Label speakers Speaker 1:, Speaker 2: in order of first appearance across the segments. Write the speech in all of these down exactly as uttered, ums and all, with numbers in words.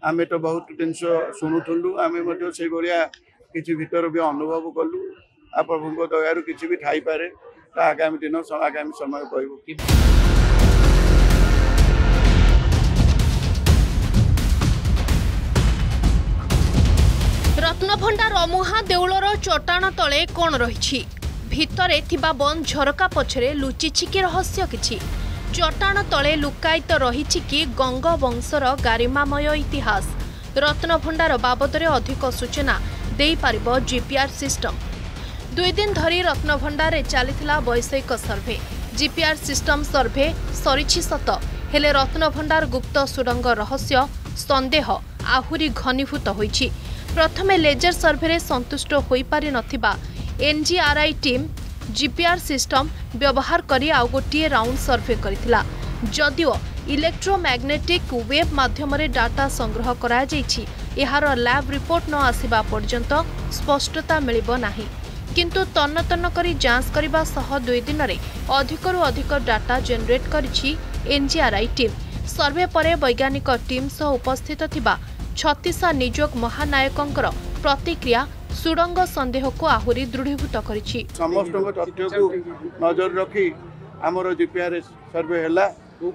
Speaker 1: आमे तो बहुत जिन शुणुलु आम से भाया किसी भीतर भी अनुभव कलु आ प्रभु दयार किसी भी थाई पारे आगामी दिन आगामी समय कहूँ।
Speaker 2: रत्नभंडार अमुहा देउलर चट्टाण तले कौन रही भितरे थिबा बंद झरका पछरे लुचिछि कि रहस्य किछि चट्टाण तले लुकायित रही कि गंग वंशर गारिमामय इतिहास रत्नभंडार बाबदरे अधिक सूचना देई पारिबो जीपीआर सिस्टम। दुई दिन धरी रत्नभंडार चलीथिला वैषयिक सर्वे जीपीआर सिस्टम सर्वे सरिछि सत हेले रत्नभंडार गुप्त सुरंग रहस्य संदेह आहुरी घनीभूत होइछि। प्रथमे लेजर सर्वे संतुष्ट होई पारि नथिबा एनजीआरआई टीम जीपीआर सिस्टम व्यवहार करी आउ गोटे राउंड सर्वे करिथिला जदिओ इलेक्ट्रोमैग्नेटिक वेव माध्यम डाटा संग्रह करा जाइछि एहार लैब रिपोर्ट न आसिबा पर्यंत स्पष्टता मिलिबो नाही किंतु तन्न तन्न करी जांच करिबा सह दुई दिन रे अधिकरु अधिक डाटा जनरेट करिछि एनजीआरआई टीम। सर्वे परे वैज्ञानिक टीम सह उपस्थित थिबा छत्तीस निजोग महानायकंकर प्रतिक्रिया सुडंग संदेह को आहुरी दृढ़ीभूत करिछि।
Speaker 1: समस्त तथ्य को नजर रखी आमर जीपीआर सर्वे हैला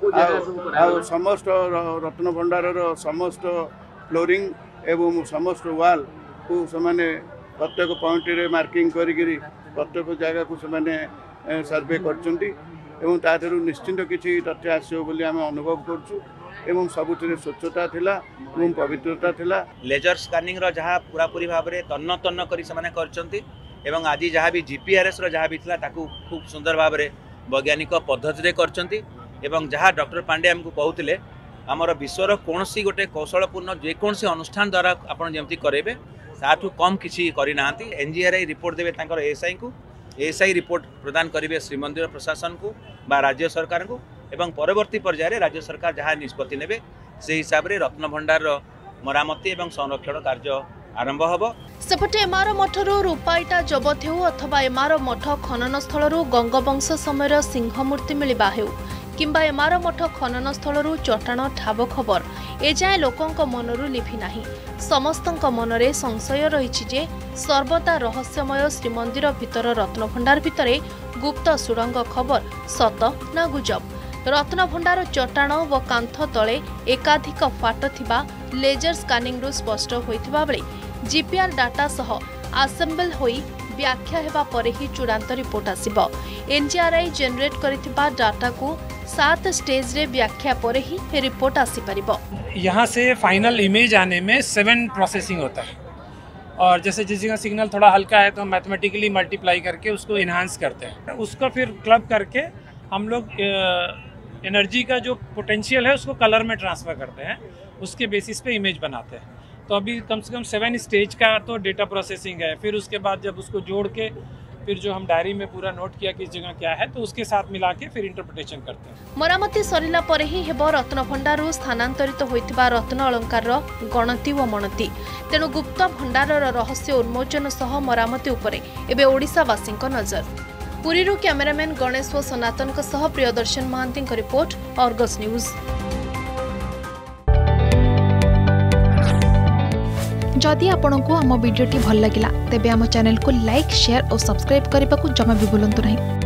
Speaker 1: आ समस्त रत्नभंडार समस्त फ्लोरिंग एवं समस्त वाल को समाने प्रत्येक पॉइंट रे मार्किंग करी प्रत्येक जगह को समाने सर्वे करछंती एवं तादरू निश्चिंत किछि तथ्य आसियो बोली आमे अनुभव करछु एवं सबुथिरे स्वच्छता थिला एवं पवित्रता थिला।
Speaker 3: लेजर स्कैनिंग रो जहा पूरा पूरी भाव रे तन्न तन्न करी समाने करछंती एवं आज जहा भी जीपीआरएस रो जहा भी थिला ताकू खूब सुंदर भाव रे वैज्ञानिक पद्धति रे करछंती एवं जहा डॉक्टर पांडे हमकु कहउतिले हमर विश्वर कोनसी गोटे कौशलपूर्ण जे कोनसी अनुष्ठान द्वारा आपण जेमती करेबे साठू कम किछि करि नांती एनजीआरआई रिपोर्ट देबे तांकर एसआई को एसआई रिपोर्ट प्रदान करेंगे श्रीमंदिर प्रशासन को बा राज्य सरकार को एवं परवर्ती पर्यायर राज्य सरकार जहाँ निष्पत्ति नेबे से हिसाब से रत्नभंडार मरामती एवं संरक्षण कार्य आरंभ होब।
Speaker 2: सेपटे एमार मठरू रूपाईटा जबत हेउ अथवा एमार मठ खनन स्थलरू गंगवंश समय सिंहमूर्ति मिलिबा हेउ किंबा एमार मठ खनन स्थलरू चट्टाण ठाब खबर एजाए लोकंक मनरू लिभि नाही। समस्तंक मनरे संशय रहिछि जे सर्वदा रहस्यमय श्रीमंदिर भितर रत्नभंडार भितरे गुप्त सुरंग खबर सत ना गुजब। रत्नभंडार चट्टाण व कांथ तले एकाधिक फाट थिबा लेजर स्कैनिंग रु स्पष्ट होइथिबा बेले जीपीआर डाटा सह असेंबल होई व्याख्या हेबा परे ही चूड़ांत रिपोर्ट आसिबो। एनजीआरआई जनरेट करिथिबा डाटा को सात स्टेज रे व्याख्या परे ही रिपोर्ट आसी परिबो।
Speaker 4: यहाँ से फाइनल इमेज आने में सेवन प्रोसेसिंग होता है और जैसे जिस जगह सिग्नल थोड़ा हल्का है तो मैथमेटिकली मल्टीप्लाई करके उसको इन्हांस करते हैं, उसको फिर क्लब करके हम लोग एनर्जी का जो पोटेंशियल है उसको कलर में ट्रांसफ़र करते हैं, उसके बेसिस पे इमेज बनाते हैं। तो अभी कम से कम सेवन स्टेज का तो डेटा प्रोसेसिंग है। फिर उसके बाद जब उसको जोड़ के फिर जो हम डायरी में पूरा नोट किया किस जगह क्या है तो उसके साथ मिला के फिर इंटरप्रिटेशन करते हैं।
Speaker 2: मरामती सरिला परे ही हेबो रत्नभंडारु स्थानांतरित होइतिबा रत्न अलंकार गणति व मणति। तेणु गुप्त भंडार रहस्य उन्मोचन सह मरामती उपरे एबे ओडिसावासींक नजर। पुरीरु कैमरामैन गणेश व सनातन सह Priyadarshan Mahanti report Argus news.
Speaker 5: जदि आपंक आम भिडी भल लगा तेब आम चैनल को लाइक शेयर और सब्सक्राइब करने को जमा भी भूलु नहीं।